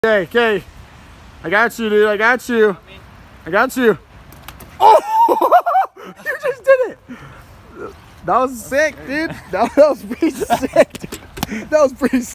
Okay, okay. I got you, dude. I got you. I got you. Oh! You just did it. That was sick, dude. That was pretty sick, dude. That was pretty sick.